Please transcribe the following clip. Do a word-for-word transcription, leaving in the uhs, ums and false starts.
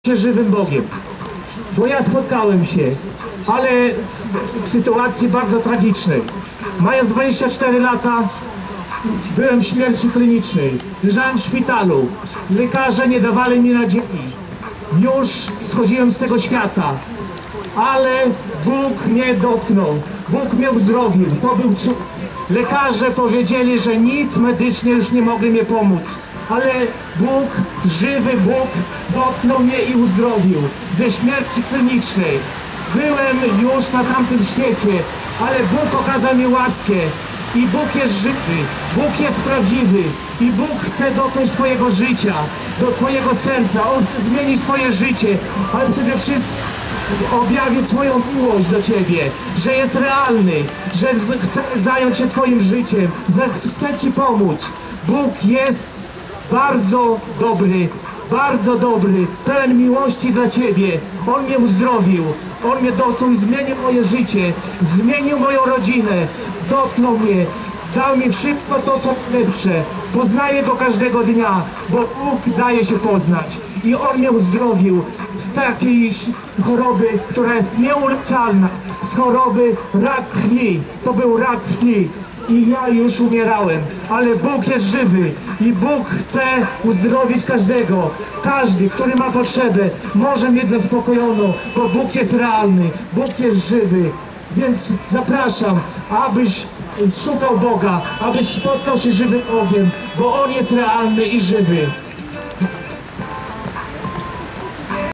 się żywym Bogiem, bo ja spotkałem się, ale w sytuacji bardzo tragicznej. Mając dwadzieścia cztery lata byłem w śmierci klinicznej, leżałem w szpitalu, lekarze nie dawali mi nadziei, już schodziłem z tego świata, ale Bóg mnie dotknął, Bóg mnie uzdrowił, to był cud. Lekarze powiedzieli, że nic medycznie już nie mogli mi pomóc, ale Bóg, żywy Bóg dotknął mnie i uzdrowił ze śmierci klinicznej. Byłem już na tamtym świecie, ale Bóg okazał mi łaskę i Bóg jest żywy, Bóg jest prawdziwy i Bóg chce dotknąć twojego życia, do twojego serca. On chce zmienić twoje życie, ale przede wszystkim objawić swoją miłość do ciebie, że jest realny, że chce zająć się twoim życiem, że chce ci pomóc. Bóg jest bardzo dobry, bardzo dobry, pełen miłości dla ciebie. On mnie uzdrowił, On mnie dotknął i zmienił moje życie, zmienił moją rodzinę, dotknął mnie, dał mi wszystko to, co lepsze. Poznaję Go każdego dnia, bo Bóg daje się poznać. I On mnie uzdrowił z takiej choroby, która jest nieuleczalna, z choroby rak krwi. To był rak krwi i ja już umierałem, ale Bóg jest żywy i Bóg chce uzdrowić każdego. Każdy, który ma potrzebę, może mieć zaspokojoną, bo Bóg jest realny, Bóg jest żywy. Więc zapraszam, abyś szukał Boga, abyś spotkał się żywym Bogiem, bo On jest realny i żywy.